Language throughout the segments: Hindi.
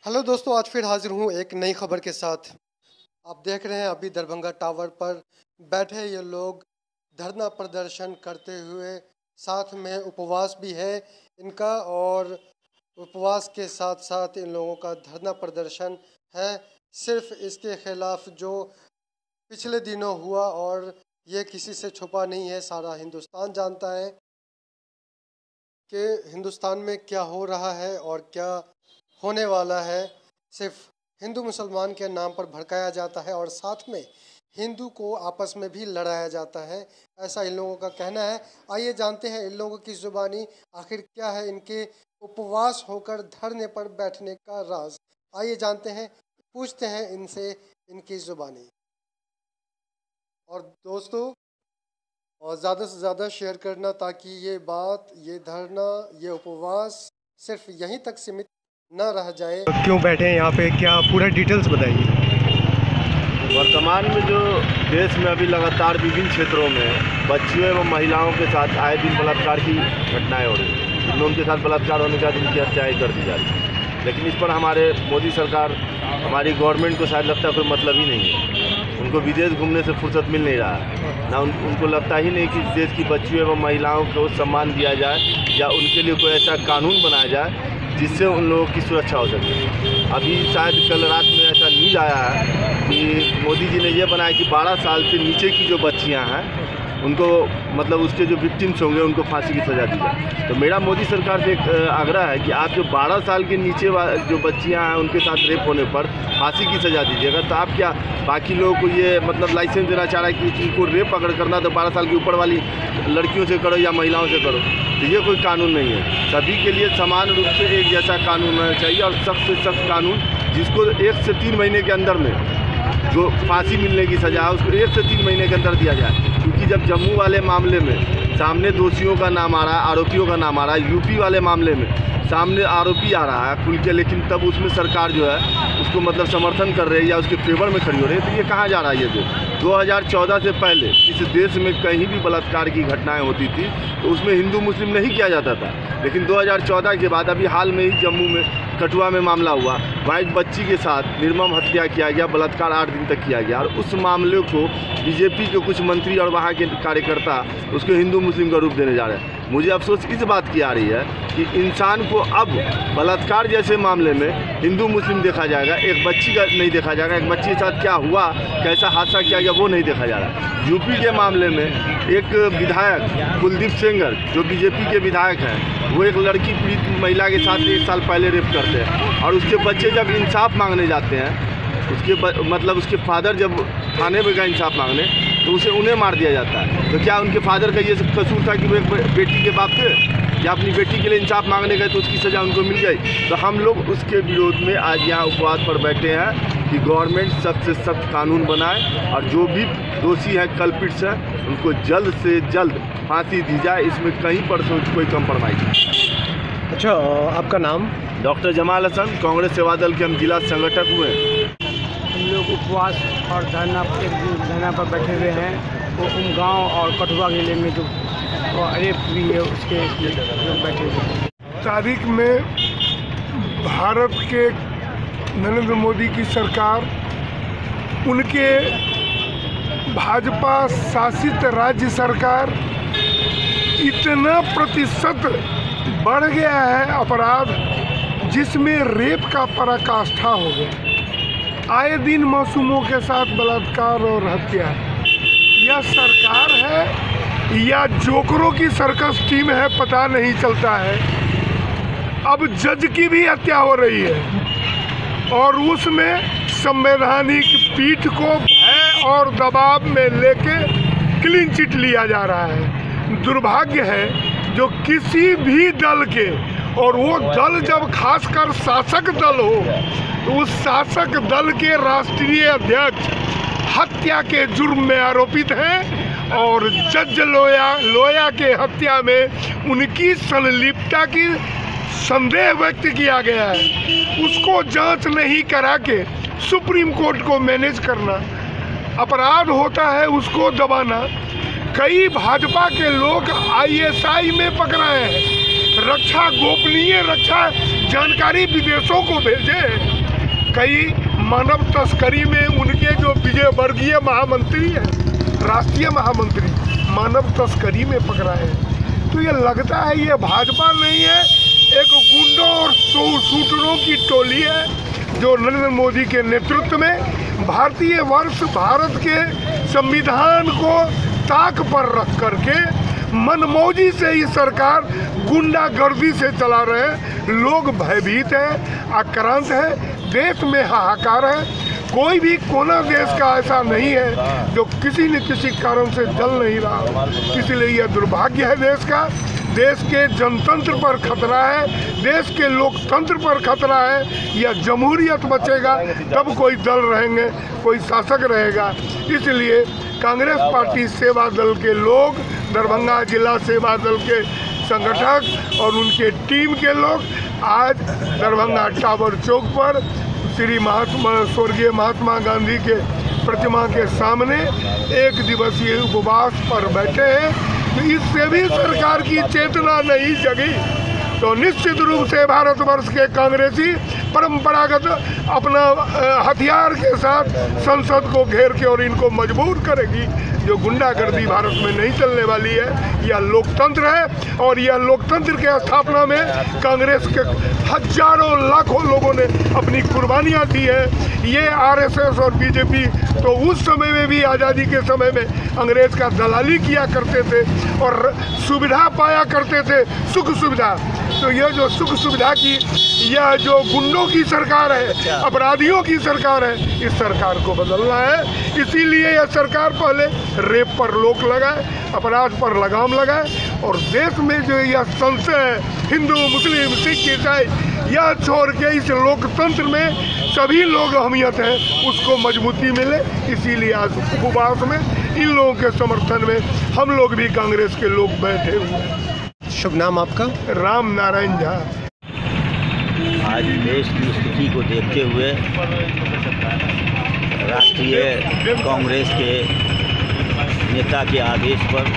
हेलो दोस्तों, आज फिर हाजिर हूँ एक नई खबर के साथ। आप देख रहे हैं अभी दरभंगा टावर पर बैठे ये लोग धरना प्रदर्शन करते हुए, साथ में उपवास भी है इनका, और उपवास के साथ साथ इन लोगों का धरना प्रदर्शन है सिर्फ इसके खिलाफ जो पिछले दिनों हुआ, और ये किसी से छुपा नहीं है, सारा हिंदुस्तान जानता है कि हिंदुस्तान में क्या हो रहा है और क्या होने वाला है। सिर्फ हिंदू मुसलमान के नाम पर भड़काया जाता है और साथ में हिंदू को आपस में भी लड़ाया जाता है, ऐसा इन लोगों का कहना है। आइए जानते हैं इन लोगों की ज़ुबानी आखिर क्या है, इनके उपवास होकर धरने पर बैठने का राज। आइए जानते हैं, पूछते हैं इनसे इनकी ज़ुबानी। और दोस्तों, और ज़्यादा से ज़्यादा शेयर करना ताकि ये बात, ये धरना, ये उपवास सिर्फ यहीं तक सीमित न रह जाए। क्यों बैठे हैं यहाँ पे, क्या पूरा डिटेल्स बताइए। वर्तमान में जो देश में अभी लगातार विभिन्न क्षेत्रों में बच्चियों एवं महिलाओं के साथ आए दिन बलात्कार की घटनाएं हो रही हैं, जिनमें उनके साथ बलात्कार होने के बाद उनकी हत्याएँ कर दी जा रही है। लेकिन इस पर हमारे मोदी सरकार, हमारी गवर्नमेंट को शायद लगता है कोई मतलब ही नहीं है। उनको विदेश घूमने से फुर्सत मिल नहीं रहा है, ना उनको लगता ही नहीं कि देश की बच्चियों एवं महिलाओं को सम्मान दिया जाए या उनके लिए कोई ऐसा कानून बनाया जाए जिससे उन लोगों की सुरक्षा हो सके। अभी शायद कल रात में ऐसा न्यूज़ आया है कि मोदी जी ने ये बनाया कि 12 साल से नीचे की जो बच्चियां हैं उनको, मतलब उसके जो विक्टिम्स होंगे उनको फांसी की सज़ा दी जाए। तो मेरा मोदी सरकार से एक आग्रह है कि आप जो 12 साल के नीचे जो बच्चियां हैं उनके साथ रेप होने पर फांसी की सज़ा दीजिएगा। तो आप क्या बाकी लोगों को ये मतलब लाइसेंस देना चाह रहा है कि इनको रेप अगर करना तो 12 साल के ऊपर वाली लड़कियों से करो या महिलाओं से करो? तो ये कोई कानून नहीं है। सभी के लिए समान रूप से एक जैसा कानून होना चाहिए, और सख्त से सख्त कानून जिसको 1 से 3 महीने के अंदर में जो फांसी मिलने की सज़ा है उसको 1 से 3 महीने के अंदर दिया जाए। क्योंकि जब जम्मू वाले मामले में सामने दोषियों का नाम आ रहा है, आरोपियों का नाम आ रहा है, यूपी वाले मामले में सामने आरोपी आ रहा है खुल के, लेकिन तब उसमें सरकार जो है उसको मतलब समर्थन कर रही है या उसके फेवर में खड़ी हो रही है, तो ये कहाँ जा रहा है? ये देश 2014 से पहले इस देश में कहीं भी बलात्कार की घटनाएं होती थी तो उसमें हिंदू मुस्लिम नहीं किया जाता था। लेकिन 2014 के बाद अभी हाल में ही जम्मू में, कठुआ में मामला हुआ, वहाँ एक बच्ची के साथ निर्मम हत्या किया गया, बलात्कार 8 दिन तक किया गया, और उस मामले को बीजेपी के कुछ मंत्री और वहाँ के कार्यकर्ता उसको हिंदू मुस्लिम का रूप देने जा रहे हैं। मुझे अफसोस इस बात की आ रही है कि इंसान को अब बलात्कार जैसे मामले में हिंदू मुस्लिम देखा जाएगा, एक बच्ची का नहीं देखा जाएगा। एक बच्ची के साथ क्या हुआ, कैसा हादसा किया गया, वो नहीं देखा जा रहा। यूपी के मामले में एक विधायक कुलदीप सेंगर जो बीजेपी के विधायक हैं, वो एक लड़की पीड़ित महिला के साथ 1 साल पहले रेप करते हैं, और उसके बच्चे जब इंसाफ मांगने जाते हैं, मतलब उसके फादर जब थाने में गए इंसाफ मांगने, तो उन्हें मार दिया जाता है। तो क्या उनके फादर का ये कसूर था कि वो एक बेटी के बाप थे, या अपनी बेटी के लिए इंसाफ मांगने गए तो उसकी सज़ा उनको मिल गई? तो हम लोग उसके विरोध में आज यहाँ उपवास पर बैठे हैं कि गवर्नमेंट सख्त से सख्त कानून बनाए, और जो भी दोषी हैं, कल्पिट्स हैं, उनको जल्द से जल्द फांसी दी जाए। इसमें कहीं पर कोई कंप्रोमाइज़ नहीं। अच्छा, आपका नाम? डॉक्टर जमाल हसन, कांग्रेस सेवा दल के हम जिला संगठक हुए। हम लोग उपवास और धरना पर बैठे हुए हैं। वो उमगांव और कठुआ जिले में जो रेप हुई है उसके लोग बैठे हुए हैं। तारीख में भारत के नरेंद्र मोदी की सरकार, उनके भाजपा शासित राज्य सरकार, इतना प्रतिशत बढ़ गया है अपराध जिसमें रेप का पराकाष्ठा हो गया। आए दिन मासूमों के साथ बलात्कार और हत्या। यह सरकार है या जोकरों की सर्कस टीम है, पता नहीं चलता है। अब जज की भी हत्या हो रही है, और उसमें संवैधानिक पीठ को भय और दबाव में लेके क्लीन चिट लिया जा रहा है। दुर्भाग्य है जो किसी भी दल के, और वो दल जब खासकर शासक दल हो, तो उस शासक दल के राष्ट्रीय अध्यक्ष हत्या के जुर्म में आरोपित हैं, और जज लोया के हत्या में उनकी संलिप्तता की संदेह व्यक्त किया गया है। उसको जांच नहीं करा के सुप्रीम कोर्ट को मैनेज करना, अपराध होता है उसको दबाना। कई भाजपा के लोग ISI में पकड़ाए हैं, रक्षा गोपनीय रक्षा जानकारी विदेशों को भेजे। कई मानव तस्करी में उनके जो विजय वर्गीय महामंत्री हैं, राष्ट्रीय महामंत्री, मानव तस्करी में पकड़ा है। तो ये लगता है ये भाजपा नहीं है, एक गुंडों और शूटरों की टोली है जो नरेंद्र मोदी के नेतृत्व में भारतीय वर्ष भारत के संविधान को ताक पर रख करके मनमौजी से ही सरकार गुंडागर्दी से चला रहे हैं। लोग भयभीत हैं, आक्रांत हैं, देश में हाहाकार है। कोई भी कोना देश का ऐसा नहीं है जो किसी न किसी कारण से जल नहीं रहा। इसलिए यह दुर्भाग्य है देश का। देश के जनतंत्र पर खतरा है, देश के लोकतंत्र पर खतरा है। यह जमहूरियत बचेगा तब कोई दल रहेंगे, कोई शासक रहेगा। इसलिए कांग्रेस पार्टी सेवा दल के लोग, दरभंगा जिला सेवा दल के संगठक और उनके टीम के लोग आज दरभंगा टावर चौक पर श्री स्वर्गीय महात्मा गांधी के प्रतिमा के सामने एक दिवसीय उपवास पर बैठे हैं। तो इससे भी सरकार की चेतना नहीं जगी तो निश्चित रूप से भारतवर्ष के कांग्रेसी परंपरागत अपना हथियार के साथ संसद को घेर के और इनको मजबूर करेगी। जो गुंडागर्दी भारत में नहीं चलने वाली है। यह लोकतंत्र है और यह लोकतंत्र के स्थापना में कांग्रेस के हजारों लाखों लोगों ने अपनी कुर्बानियाँ दी है। ये आरएसएस और बीजेपी तो उस समय में भी, आज़ादी के समय में, अंग्रेज का दलाली किया करते थे और सुविधा पाया करते थे, सुख सुविधा। तो यह जो सुख सुविधा की, यह जो गुंडों की सरकार है, अपराधियों की सरकार है, इस सरकार को बदलना है। इसीलिए यह सरकार पहले रेप पर रोक लगाए, अपराध पर लगाम लगाए और देश में जो यह संशय है हिंदू, मुस्लिम, सिख, ईसाई, यह छोड़ के इस लोकतंत्र में सभी लोग अहमियत हैं, उसको मजबूती मिले। इसीलिए आज उपवास में इन लोगों के समर्थन में हम लोग भी कांग्रेस के लोग बैठे हुए हैं। शुभ नाम आपका? राम नारायण झा। आज देश की स्थिति को देखते हुए राष्ट्रीय कांग्रेस के नेता के आदेश पर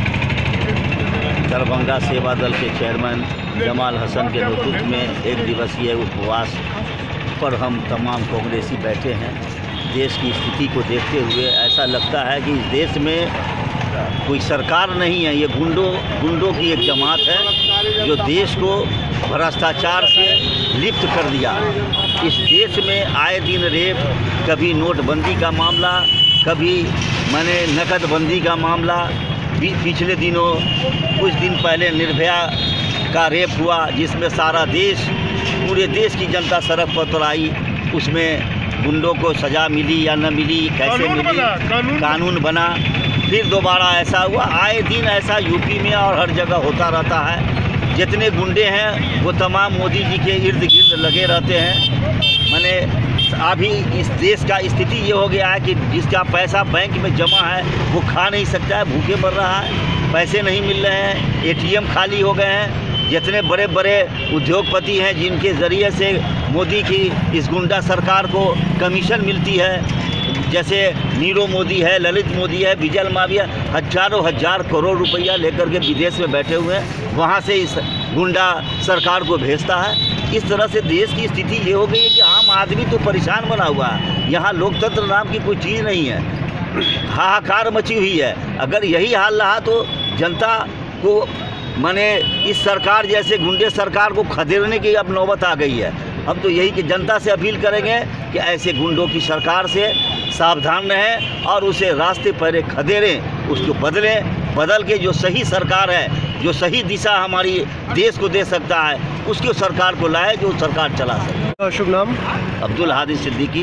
दरभंगा सेवा दल के चेयरमैन जमाल हसन के नेतृत्व में एक दिवसीय उपवास पर हम तमाम कांग्रेसी बैठे हैं। देश की स्थिति को देखते हुए ऐसा लगता है कि इस देश में कोई सरकार नहीं है, ये गुंडों की एक जमात है जो देश को भ्रष्टाचार से लिप्त कर दिया। इस देश में आए दिन रेप, कभी नोटबंदी का मामला, कभी नकदबंदी का मामला। पिछले दिनों कुछ दिन पहले निर्भया का रेप हुआ जिसमें सारा देश, पूरे देश की जनता सड़क पर उतरी। उसमें गुंडों को सज़ा मिली या न मिली, कैसे मिली, कानून बना। फिर दोबारा ऐसा हुआ। आए दिन ऐसा यूपी में और हर जगह होता रहता है। जितने गुंडे हैं वो तमाम मोदी जी के इर्द गिर्द लगे रहते हैं। अभी इस देश का स्थिति ये हो गया है कि जिसका पैसा बैंक में जमा है वो खा नहीं सकता है, भूखे मर रहा है, पैसे नहीं मिल रहे हैं, एटीएम खाली हो गए हैं। जितने बड़े बड़े उद्योगपति हैं जिनके ज़रिए से मोदी की इस गुंडा सरकार को कमीशन मिलती है, जैसे नीरव मोदी है, ललित मोदी है, विजय माल्या, हजारों हजार करोड़ रुपया लेकर के विदेश में बैठे हुए हैं, वहाँ से इस गुंडा सरकार को भेजता है। इस तरह से देश की स्थिति ये हो गई है कि आम आदमी तो परेशान बना हुआ है। यहाँ लोकतंत्र नाम की कोई चीज़ नहीं है, हाहाकार मची हुई है। अगर यही हाल रहा तो जनता को इस सरकार जैसे गुंडे सरकार को खदेड़ने की अब नौबत आ गई है। हम तो यही कि जनता से अपील करेंगे कि ऐसे गुंडों की सरकार से सावधान रहें और उसे रास्ते पर खदेड़ें, उसको बदल के जो सही सरकार है, जो सही दिशा हमारी देश को दे सकता है, उसकी सरकार को लाए जो सरकार चला सके। शुभ नाम? अब्दुल हादी सिद्दीकी।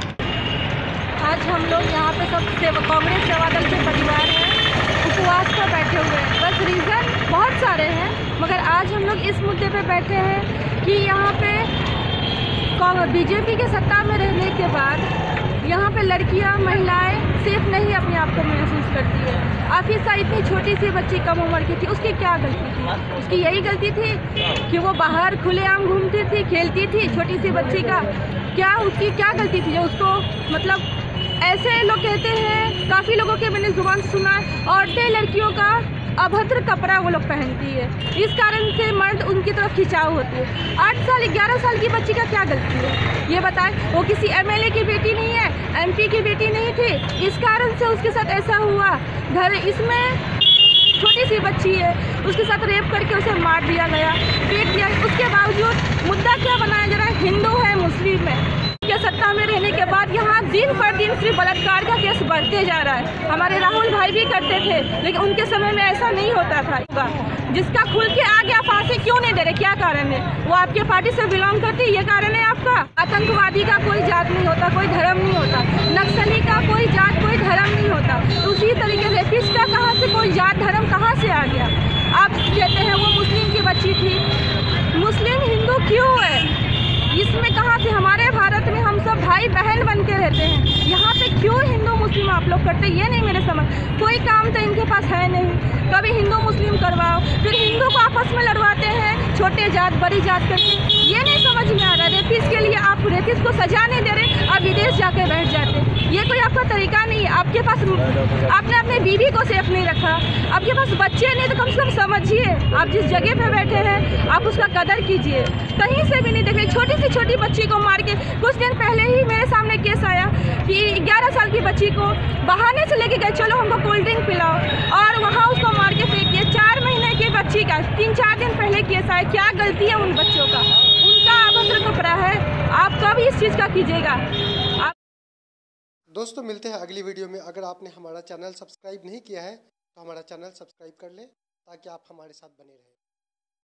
आज हम लोग यहाँ पे सब कांग्रेस सेवा दल के परिवार हैं, उपवास पर बैठे हुए हैं। बस रीज़न बहुत सारे हैं, मगर आज हम लोग इस मुद्दे पे बैठे हैं कि यहाँ पे बीजेपी के सत्ता में रहने के बाद यहाँ पे लड़कियाँ, महिलाएं सेफ नहीं अपने आप को महसूस करती है। आफिसा इतनी छोटी सी बच्ची कम उम्र की थी, उसकी क्या गलती थी? उसकी यही गलती थी कि वो बाहर खुलेआम घूमती थी, खेलती थी। छोटी सी बच्ची का क्या, उसकी क्या गलती थी जो उसको ऐसे लोग कहते हैं, काफ़ी लोगों के मैंने ज़ुबान से सुना है, औरतें लड़कियों का अभद्र कपड़ा वो लोग पहनती है। इस कारण से मर्द उनकी तरफ खिंचाव होती है। 8 साल 11 साल की बच्ची का क्या गलती है ये बताएं। वो किसी MLA की बेटी नहीं है, MP की बेटी नहीं थी, इस कारण से उसके साथ ऐसा हुआ। इसमें छोटी सी बच्ची है, उसके साथ रेप करके उसे मार दिया गया, फेंक दिया। उसके बावजूद मुद्दा क्या बनाया जा रहा है, हिंदू है मुस्लिम है। के सत्ता में रहने के बाद यहाँ दिन पर दिन सिर्फ बलात्कार का केस बढ़ते जा रहा है। हमारे राहुल भाई भी करते थे, लेकिन उनके समय में ऐसा नहीं होता था। जिसका खुल के आ गया फांसी क्यों नहीं दे रहे, क्या कारण है? वो आपके पार्टी से बिलोंग करती है, ये कारण है आपका? आतंकवादी का कोई जात नहीं होता, कोई धर्म नहीं होता। नक्सली का कोई जात कोई धर्म नहीं होता। तो उसी तरीके से रेपिस्ट का कहाँ से कोई जात धर्म कहाँ से आ गया? आप कहते हैं वो मुस्लिम की बच्ची थी, मुस्लिम हिंदू क्यों है? इसमें कहाँ से? हमारे भारत में हम सब भाई बहन बन के रहते हैं, यहाँ पे क्यों हिंदू मुस्लिम आप लोग करते? ये नहीं मेरे समझ। कोई काम तो इनके पास है नहीं। कभी हिंदू मुस्लिम करवाओ, फिर हिंदू को आपस में लड़वाते हैं, छोटे जात बड़ी जात करके। ये नहीं समझ में आ रहा। रेपिस्ट के लिए आप रेपिस्ट को सजा नहीं दे रहे, आप विदेश जाके बैठ जाते। ये कोई आपका तरीका नहीं है। आपके पास आपने अपने बीवी को सेफ नहीं रखा, आपके पास बच्चे नहीं, तो कम से कम समझिए आप जिस जगह पे बैठे हैं आप उसका कदर कीजिए। कहीं से भी नहीं देखे। छोटी बच्ची को मार के, कुछ दिन पहले ही मेरे सामने केस आया कि 11 साल की बच्ची को बहाने से लेके गए, चलो हमको कोल्ड ड्रिंक पिलाओ, और वहाँ उसको मार के फेंक दिया। 4 महीने की बच्ची का 3-4 दिन पहले केस आया। क्या गलती है उन बच्चों का? उनका अभद्र कपड़ा है। आप कब इस चीज़ का कीजिएगा? दोस्तों मिलते हैं अगली वीडियो में। अगर आपने हमारा चैनल सब्सक्राइब नहीं किया है तो हमारा चैनल सब्सक्राइब कर लें ताकि आप हमारे साथ बने रहें।